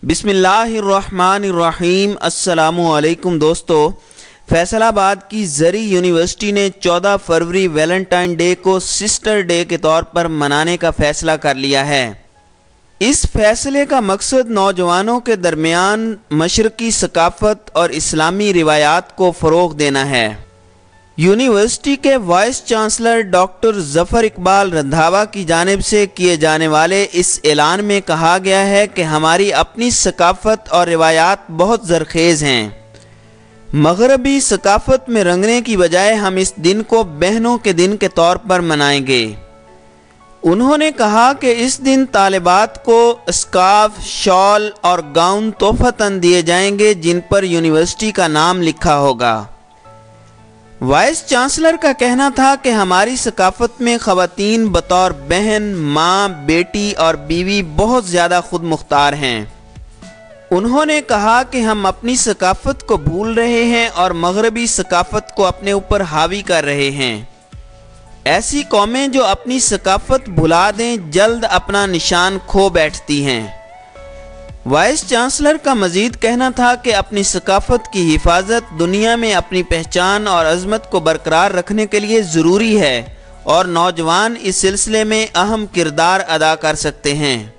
बिस्मिल्लाहिर्रहमानिर्रहीम। अस्सलामुअलैकुम दोस्तों, फैसलाबाद की ज़री यूनिवर्सिटी ने 14 फरवरी वैलेंटाइन डे को सिस्टर डे के तौर पर मनाने का फ़ैसला कर लिया है। इस फैसले का मकसद नौजवानों के दरमियान मशरकी सकाफ़त और इस्लामी रिवायात को फ़रोग़ देना है। यूनिवर्सिटी के vice chancellor doctor Zafar Iqbal Randhawa की जानिब से किए जाने वाले इस ऐलान में कहा गया है कि हमारी अपनी सकाफ़त और रिवायात बहुत ज़रख़ेज़ हैं। मग़रबी सकाफ़त में रंगने की बजाय हम इस दिन को बहनों के दिन के तौर पर मनाएंगे। उन्होंने कहा कि इस दिन तालिबात को स्कार्फ, शॉल और गाउन तोहफ़तन दिए जाएंगे जिन पर यूनिवर्सिटी का नाम लिखा होगा। वाइस चांसलर का कहना था कि हमारी सकाफ़त में ख़वातीन बतौर बहन, माँ, बेटी और बीवी बहुत ज़्यादा खुद मुख्तार हैं। उन्होंने कहा कि हम अपनी सकाफ़त को भूल रहे हैं और मग़रबी सकाफ़त को अपने ऊपर हावी कर रहे हैं। ऐसी कौमें जो अपनी सकाफ़त भुला दें जल्द अपना निशान खो बैठती हैं। वाइस चांसलर का मज़ीद कहना था कि अपनी सकाफ़त की हिफाजत दुनिया में अपनी पहचान और अज़मत को बरकरार रखने के लिए ज़रूरी है और नौजवान इस सिलसिले में अहम किरदार अदा कर सकते हैं।